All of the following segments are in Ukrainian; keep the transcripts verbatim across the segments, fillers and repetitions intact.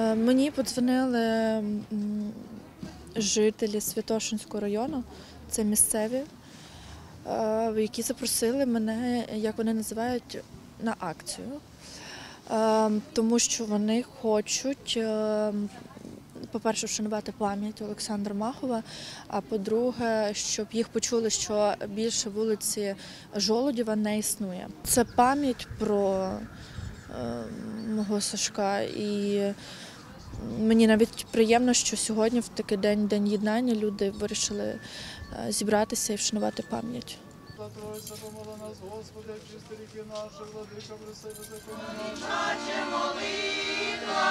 Мені подзвонили жителі Святошинського району, це місцеві, які запросили мене, як вони називають, на акцію. Тому що вони хочуть, по-перше, вшанувати пам'ять Олександра Махова, а по-друге, щоб їх почули, що більше вулиці Жолудєва не існує. Це пам'ять про мого Сашка, і мені навіть приємно, що сьогодні, в такий день, День єднання, люди вирішили зібратися і вшанувати пам'ять. Тройця, помоли нас, Господи, чисти ріки наші, владика, присади закони наші. Наче молитва,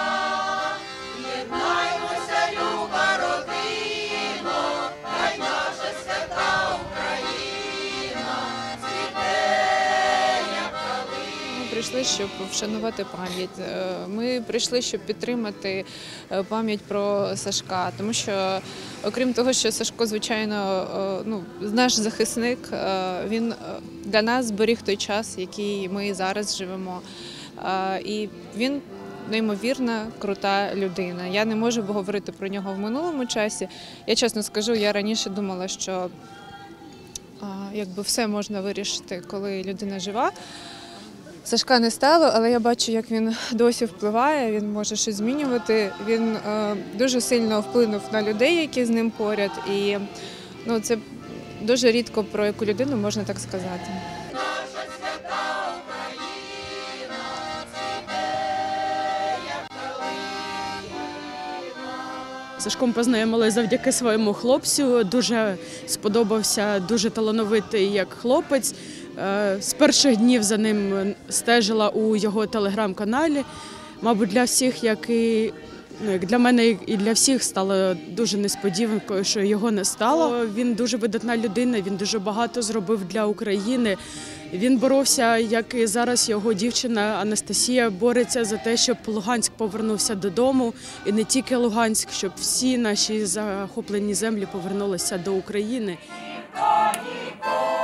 єднаймося, люба родино, хай наша свята Україна цвіте, як калина. Ми прийшли, щоб вшанувати пам'ять. Ми прийшли, щоб підтримати пам'ять про Сашка, тому що, окрім того, що Сашко, звичайно, ну, наш захисник, він для нас зберіг той час, який ми зараз живемо. І він неймовірна, крута людина. Я не можу говорити про нього в минулому часі. Я чесно скажу, я раніше думала, що якби все можна вирішити, коли людина жива. Сашка не стало, але я бачу, як він досі впливає, він може щось змінювати. Він е, дуже сильно вплинув на людей, які з ним поряд. І ну, це дуже рідко про яку людину можна так сказати. Наша свята Україна цвіте, як калина. Сашком познайомилися завдяки своєму хлопцю. Дуже сподобався, дуже талановитий як хлопець. З перших днів за ним стежила у його телеграм-каналі. Мабуть, для всіх, як і ну, як для мене і для всіх, стало дуже несподіванкою, що його не стало. Він дуже видатна людина, він дуже багато зробив для України. Він боровся, як і зараз його дівчина Анастасія бореться за те, щоб Луганськ повернувся додому. І не тільки Луганськ, щоб всі наші захоплені землі повернулися до України. Ніхто ніколи